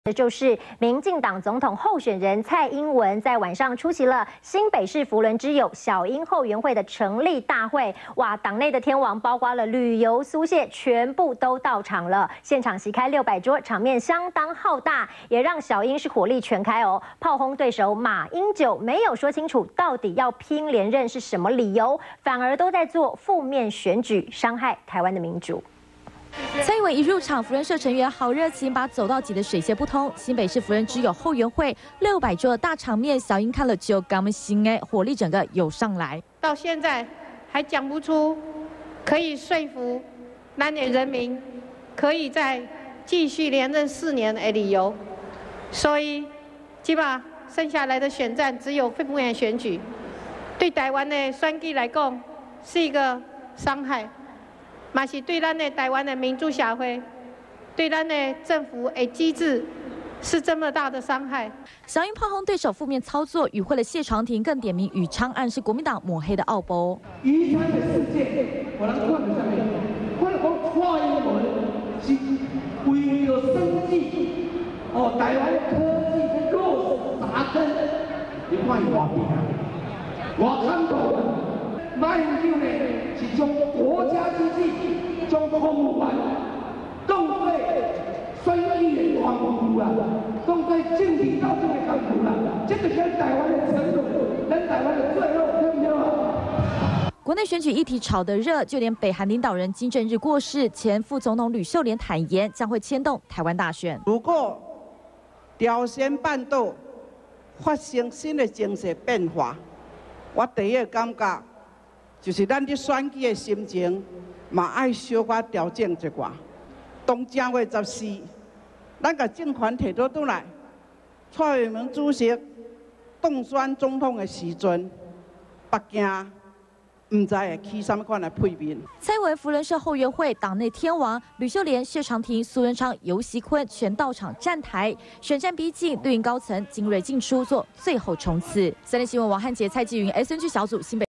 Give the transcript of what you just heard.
就是民进党总统候选人蔡英文在晚上出席了新北市福伦之友小英后援会的成立大会。哇，党内的天王包括了旅游苏蟹，全部都到场了。现场席开600桌，场面相当浩大，也让小英是火力全开哦，炮轰对手马英九，没有说清楚到底要拼连任是什么理由，反而都在做负面选举，伤害台湾的民主。 蔡英文一入场，福伦社成员好热情，把走到挤得水泄不通。新北市福伦之友后援会600桌的大场面，小英看了就刚心哎，火力整个有上来。 到现在还讲不出可以说服咱的人民可以再继续连任4年的理由，所以基本上剩下来的选战只有负面选举，对台湾的选举来讲是一个伤害。 嘛是对咱的台湾的民主社会，对咱的政府的机制是这么大的伤害。 小英炮轰对手负面操作，与会了谢长廷更点名宇昌案是国民党抹黑的奥包。 宇昌的事件，我人看到上面，我讲蔡英文是为了生计，台湾科技的落实扎根，你看伊画面，我看到。 马英九呢是将国家机器、将公务员当作选举的工具啦，当作政治斗争的工具啦，这个是台湾的耻辱，咱台湾的罪恶，对不对啊？ 国内选举议题炒得热，就连北韩领导人金正日过世，前副总统吕秀莲坦言将会牵动台湾大选。 如果朝鲜半岛发生新的情势变化，我第一个感觉。 就是咱伫选举的心情，嘛爱小可调整一寡。当正月14，咱甲政权摕倒转来，蔡英文主席当选总统的时阵，北京唔知会起什么款的配面。 蔡英文福伦社后援会党内天王吕秀莲、谢长廷、苏文昌、游锡堃全到场站台，选战逼近，绿营高层精锐进出做最后冲刺。3立新闻王汉杰、蔡继云 SNG 小组新北。